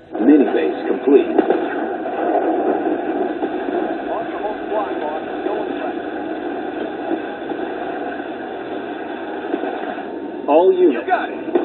Mini-base complete. Launch your whole squad, boss. Going left. All units, You got it.